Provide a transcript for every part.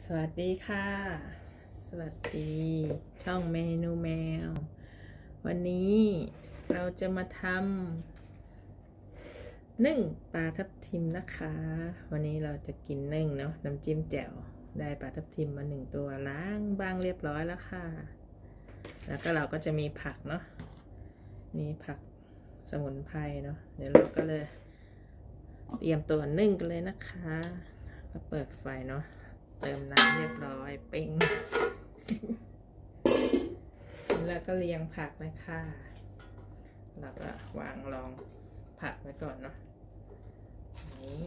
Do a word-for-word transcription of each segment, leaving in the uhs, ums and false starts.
สวัสดีค่ะสวัสดีช่องเมนูแมววันนี้เราจะมาทำนึ่งปลาทับทิมนะคะวันนี้เราจะกินนึ่งเนาะน้ำจิ้มแจ่วได้ปลาทับทิมมาหนึ่งตัวล้างบางเรียบร้อยแล้วค่ะแล้วก็เราก็จะมีผักเนาะมีผักสมุนไพรเนาะเดี๋ยวเราก็เลยเตรียมตัวนึ่งกันเลยนะคะก็เปิดไฟเนาะเติมน้ำเรียบร้อยเป่งแล้วก็เรียงผักเลยค่ะแล้วก็วางรองผักไว้ก่อนเนาะนี้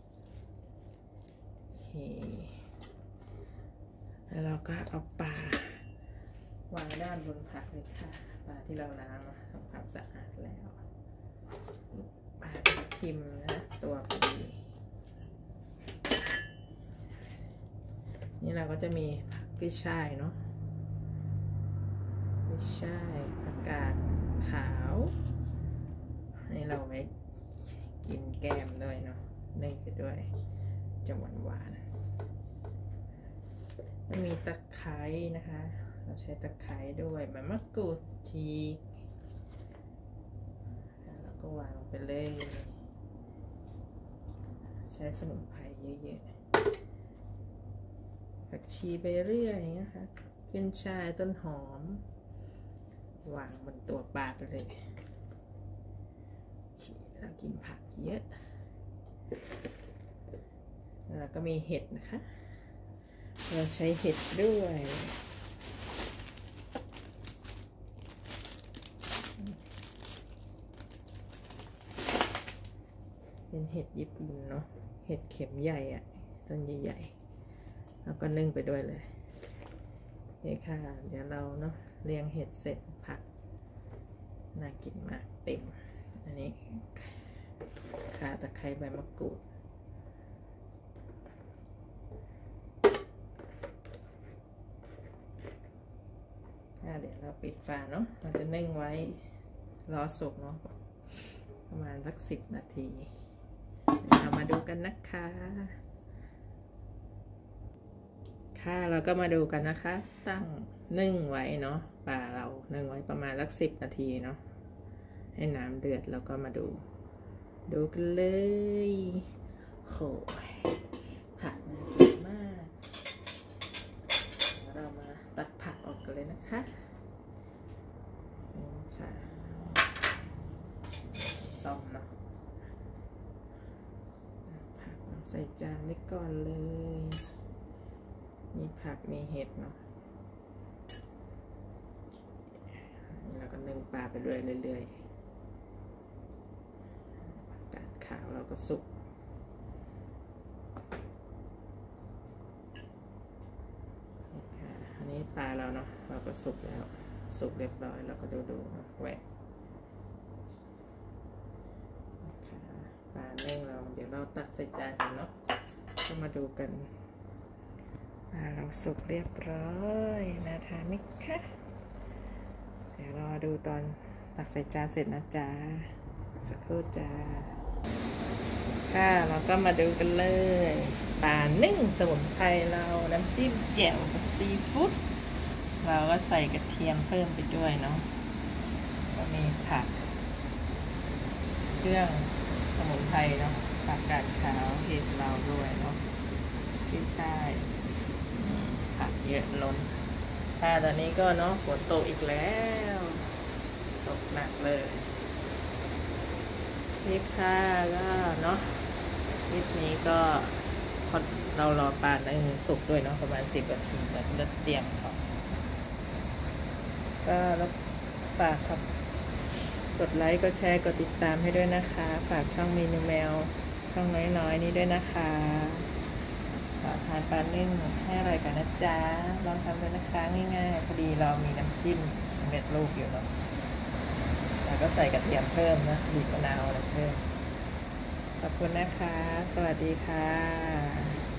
โอเคแล้วเราก็เอาปลาวางด้านบนผักเลยค่ะปลาที่เราล้างทำความสะอาดแล้วปลาทับทิมนะตัวพอดีนี่เราก็จะมีผักกุ้ยช่ายเนาะกุ้ยช่ายผักกาดขาวนี่เราไว้กินแกมด้วยเนาะนึ่งไปด้วยจะหวานหวานมันมีตะไคร้นะคะเราใช้ตะไคร้ด้วยใบมะกรูดฉีกแล้วก็วางไปเลยใช้สมุนไพรเยอะๆผักชีไปเรื่อยนะคะขึ้นช่ายต้นหอมวางบนตัวปลาไปเลยเรากินผักเยอะแล้วก็มีเห็ดนะคะเราใช้เห็ดด้วยเป็นเห็ดญี่ปุ่นเนาะเห็ดเข็มใหญ่อะต้นใหญ่ๆแล้วก็นึ่งไปด้วยเลยโอเคค่ะเดี๋ยวเราเนาะเรียงเห็ดเสร็จผักน่ากินมากเต็มอันนี้ข่าตะไคร้ใบมะกรูดเดี๋ยวเราปิดฝาเนาะเราจะนึ่งไว้รอสุกเนาะประมาณสักสิบนาทีเรามาดูกันนะคะค่ะเราก็มาดูกันนะคะตั้งนึ่งไว้เนาะปลาเรานึ่งไว้ประมาณสักสิบนาทีเนาะให้น้ำเดือดแล้วก็มาดูดูกันเลยโหผักน่ากินมากเรามาตัดผักออกกันเลยนะคะนี่ค่ะซ่อมเนาะผักใส่จานไว้ก่อนเลยมีผักมีเห็ดเนาะแล้วก็นึ่งปลาไปเรื่อยเรื่อยกาดขาวเราก็สุกอันนี้ปลาเราเนาะเราก็สุกแล้วสุกเรียบร้อยเราก็ดูดูแหวกปลาเน่งเราเดี๋ยวเราตักใส่จานกันเนาะก็มาดูกันปลาเราสุกเรียบร้อยน่าทานไหมคะเดี๋ยวรอดูตอนตักใส่จานเสร็จนะจ๊ะสักครู่จ้าค่ะเราก็มาดูกันเลยปลานึ่งสมุนไพรเราน้ำจิ้มแจ่วกับซีฟู้ดเราก็ใส่กระเทียมเพิ่มไปด้วยเนาะก็มีผักเครื่องสมุนไพรเนาะผักกาดขาวเห็ดเราด้วยเนาะที่ใช่ผักเยอะล้นค่ะตอนนี้ก็เนาะฝนตกอีกแล้วตกหนักเลยนี่ค่ะก็เนาะคลิปนี้ก็เรารอปลาในสุกด้วยเนาะประมาณสิบนาทีแล้วก็เตรียมของก็แล้วฝากครับกดไลค์กดแชร์กดติดตามให้ด้วยนะคะฝากช่องเมนูแมวช่องน้อยๆนี้ด้วยนะคะฝากทานปลานึ่งให้อร่อยกันนะจ๊ะลองทำด้วยนะคะง่ายๆพอดีเรามีน้ำจิ้มสำเร็จรูปอยู่เนาะแล้วก็ใส่กระเทียมเพิ่มนะบีบมะนาวอะไรเพิ่มขอบคุณนะคะสวัสดีค่ะ